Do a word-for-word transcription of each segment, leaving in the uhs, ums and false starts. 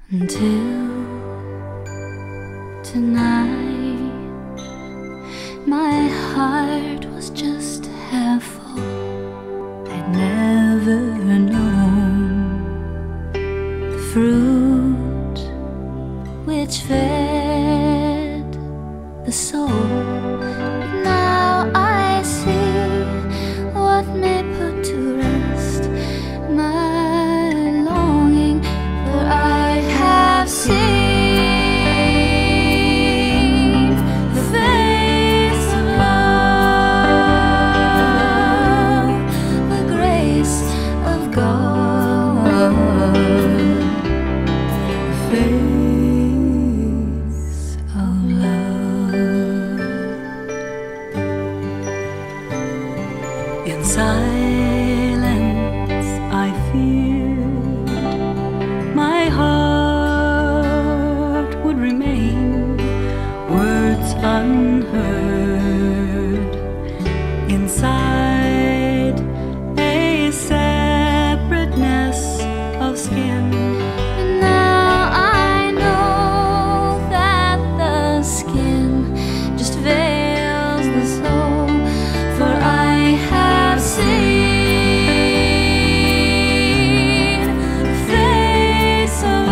Until tonight, my heart was just half full. I'd never known the fruit which fed the soul. But now I see what may put to rest my longing, for I have seen the face of love, the grace of God, the face of love. In silence I feared my heart would remain, words unheard, inside a separateness of skin. And now I know that the skin just veils the soul, for I have seen the face of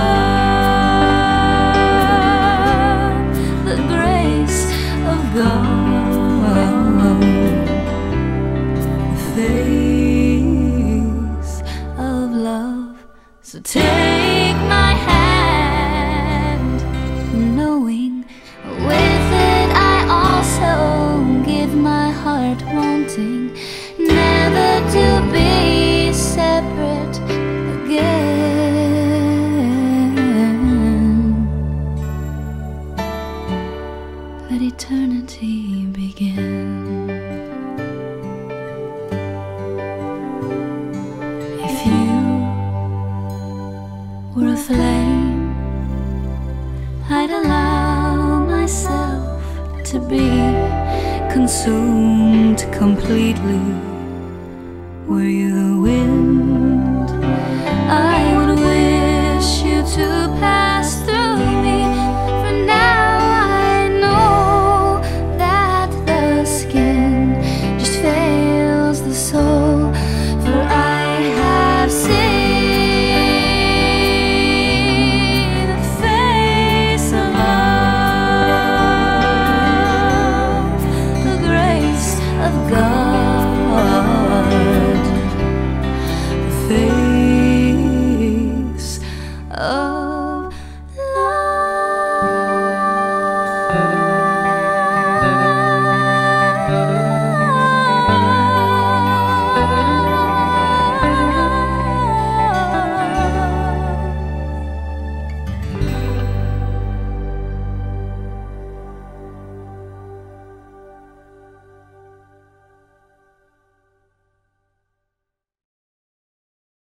love, the grace of God, the face of love. So take my hand, knowing with it I also give my heart, wanting never to be separate again. Let eternity begin. If you were a flame, I'd allow myself to be consumed completely. Were you the wind, I